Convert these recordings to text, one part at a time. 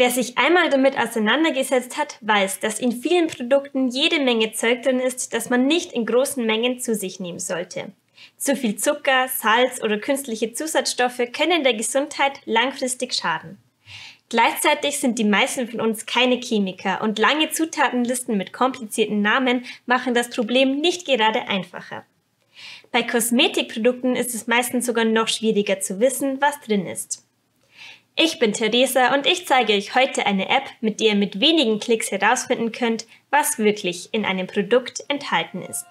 Wer sich einmal damit auseinandergesetzt hat, weiß, dass in vielen Produkten jede Menge Zeug drin ist, das man nicht in großen Mengen zu sich nehmen sollte. Zu viel Zucker, Salz oder künstliche Zusatzstoffe können der Gesundheit langfristig schaden. Gleichzeitig sind die meisten von uns keine Chemiker und lange Zutatenlisten mit komplizierten Namen machen das Problem nicht gerade einfacher. Bei Kosmetikprodukten ist es meistens sogar noch schwieriger zu wissen, was drin ist. Ich bin Theresa und ich zeige euch heute eine App, mit der ihr mit wenigen Klicks herausfinden könnt, was wirklich in einem Produkt enthalten ist.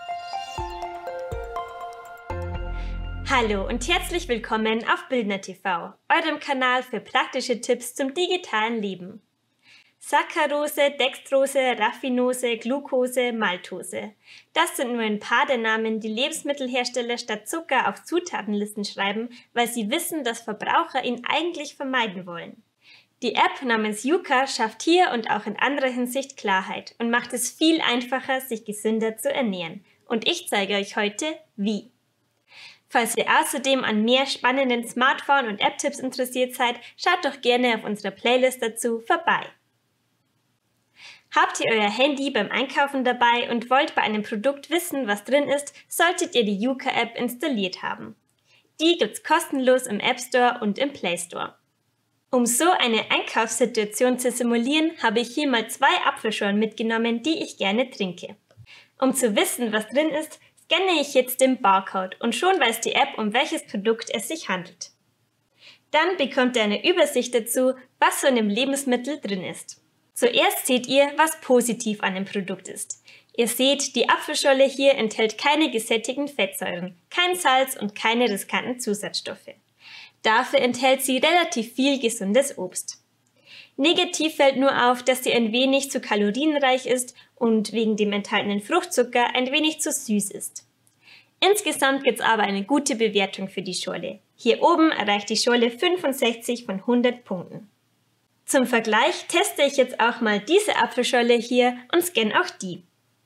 Hallo und herzlich willkommen auf Bildner TV, eurem Kanal für praktische Tipps zum digitalen Leben. Saccharose, Dextrose, Raffinose, Glucose, Maltose. Das sind nur ein paar der Namen, die Lebensmittelhersteller statt Zucker auf Zutatenlisten schreiben, weil sie wissen, dass Verbraucher ihn eigentlich vermeiden wollen. Die App namens Yuka schafft hier und auch in anderer Hinsicht Klarheit und macht es viel einfacher, sich gesünder zu ernähren. Und ich zeige euch heute, wie. Falls ihr außerdem an mehr spannenden Smartphone- und App-Tipps interessiert seid, schaut doch gerne auf unserer Playlist dazu vorbei. Habt ihr euer Handy beim Einkaufen dabei und wollt bei einem Produkt wissen, was drin ist, solltet ihr die Yuka-App installiert haben. Die gibt's kostenlos im App Store und im Play Store. Um so eine Einkaufssituation zu simulieren, habe ich hier mal 2 Apfelschorlen mitgenommen, die ich gerne trinke. Um zu wissen, was drin ist, scanne ich jetzt den Barcode und schon weiß die App, um welches Produkt es sich handelt. Dann bekommt ihr eine Übersicht dazu, was so in dem Lebensmittel drin ist. Zuerst seht ihr, was positiv an dem Produkt ist. Ihr seht, die Apfelschorle hier enthält keine gesättigten Fettsäuren, kein Salz und keine riskanten Zusatzstoffe. Dafür enthält sie relativ viel gesundes Obst. Negativ fällt nur auf, dass sie ein wenig zu kalorienreich ist und wegen dem enthaltenen Fruchtzucker ein wenig zu süß ist. Insgesamt gibt es aber eine gute Bewertung für die Schorle. Hier oben erreicht die Schorle 65 von 100 Punkten. Zum Vergleich teste ich jetzt auch mal diese Apfelschorle hier und scanne auch die.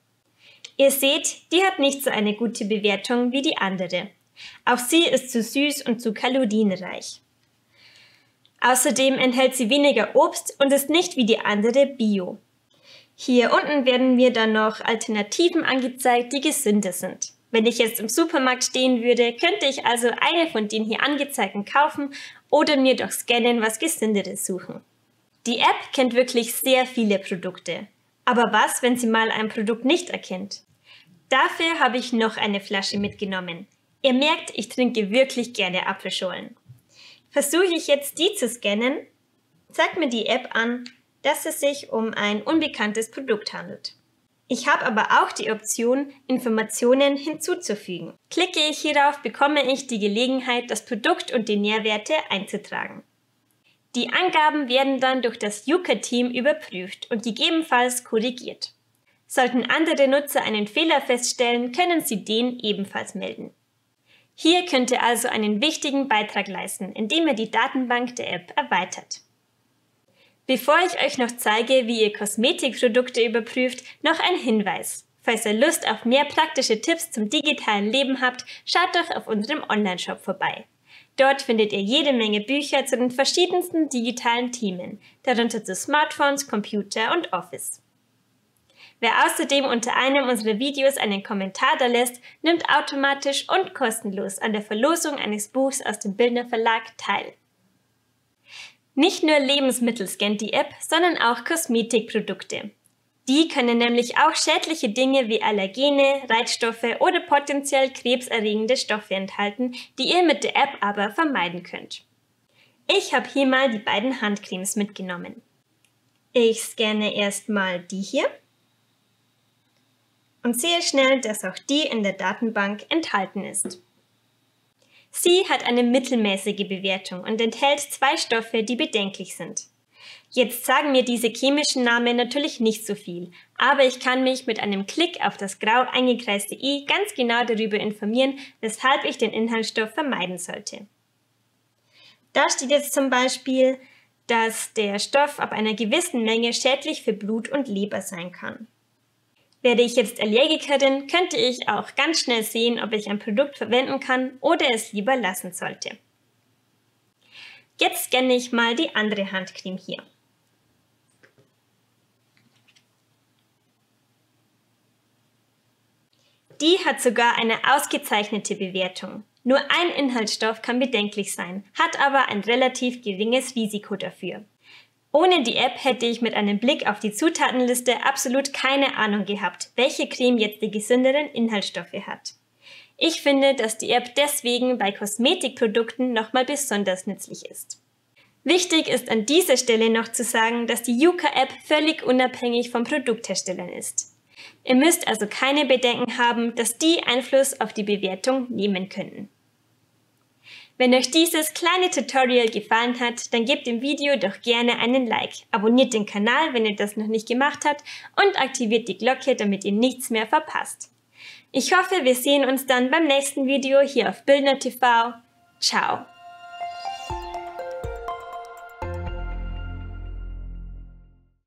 Ihr seht, die hat nicht so eine gute Bewertung wie die andere. Auch sie ist zu süß und zu kalorienreich. Außerdem enthält sie weniger Obst und ist nicht wie die andere Bio. Hier unten werden mir dann noch Alternativen angezeigt, die gesünder sind. Wenn ich jetzt im Supermarkt stehen würde, könnte ich also eine von den hier angezeigten kaufen oder mir durch Scannen was Gesünderes suchen. Die App kennt wirklich sehr viele Produkte. Aber was, wenn sie mal ein Produkt nicht erkennt? Dafür habe ich noch eine Flasche mitgenommen. Ihr merkt, ich trinke wirklich gerne Apfelschorlen. Versuche ich jetzt die zu scannen, zeigt mir die App an, dass es sich um ein unbekanntes Produkt handelt. Ich habe aber auch die Option, Informationen hinzuzufügen. Klicke ich hierauf, bekomme ich die Gelegenheit, das Produkt und die Nährwerte einzutragen. Die Angaben werden dann durch das Yuka-Team überprüft und gegebenenfalls korrigiert. Sollten andere Nutzer einen Fehler feststellen, können sie den ebenfalls melden. Hier könnt ihr also einen wichtigen Beitrag leisten, indem ihr die Datenbank der App erweitert. Bevor ich euch noch zeige, wie ihr Kosmetikprodukte überprüft, noch ein Hinweis. Falls ihr Lust auf mehr praktische Tipps zum digitalen Leben habt, schaut doch auf unserem Onlineshop vorbei. Dort findet ihr jede Menge Bücher zu den verschiedensten digitalen Themen, darunter zu Smartphones, Computer und Office. Wer außerdem unter einem unserer Videos einen Kommentar da lässt, nimmt automatisch und kostenlos an der Verlosung eines Buchs aus dem Bildner Verlag teil. Nicht nur Lebensmittel scannt die App, sondern auch Kosmetikprodukte. Die können nämlich auch schädliche Dinge wie Allergene, Reizstoffe oder potenziell krebserregende Stoffe enthalten, die ihr mit der App aber vermeiden könnt. Ich habe hier mal die beiden Handcremes mitgenommen. Ich scanne erstmal die hier und sehe schnell, dass auch die in der Datenbank enthalten ist. Sie hat eine mittelmäßige Bewertung und enthält 2 Stoffe, die bedenklich sind. Jetzt sagen mir diese chemischen Namen natürlich nicht so viel, aber ich kann mich mit einem Klick auf das grau eingekreiste i ganz genau darüber informieren, weshalb ich den Inhaltsstoff vermeiden sollte. Da steht jetzt zum Beispiel, dass der Stoff ab einer gewissen Menge schädlich für Blut und Leber sein kann. Wäre ich jetzt Allergikerin, könnte ich auch ganz schnell sehen, ob ich ein Produkt verwenden kann oder es lieber lassen sollte. Jetzt scanne ich mal die andere Handcreme hier. Die hat sogar eine ausgezeichnete Bewertung. Nur ein Inhaltsstoff kann bedenklich sein, hat aber ein relativ geringes Risiko dafür. Ohne die App hätte ich mit einem Blick auf die Zutatenliste absolut keine Ahnung gehabt, welche Creme jetzt die gesünderen Inhaltsstoffe hat. Ich finde, dass die App deswegen bei Kosmetikprodukten nochmal besonders nützlich ist. Wichtig ist an dieser Stelle noch zu sagen, dass die Yuka-App völlig unabhängig vom Produktherstellern ist. Ihr müsst also keine Bedenken haben, dass die Einfluss auf die Bewertung nehmen können. Wenn euch dieses kleine Tutorial gefallen hat, dann gebt dem Video doch gerne einen Like, abonniert den Kanal, wenn ihr das noch nicht gemacht habt und aktiviert die Glocke, damit ihr nichts mehr verpasst. Ich hoffe, wir sehen uns dann beim nächsten Video hier auf Bildner TV. Ciao!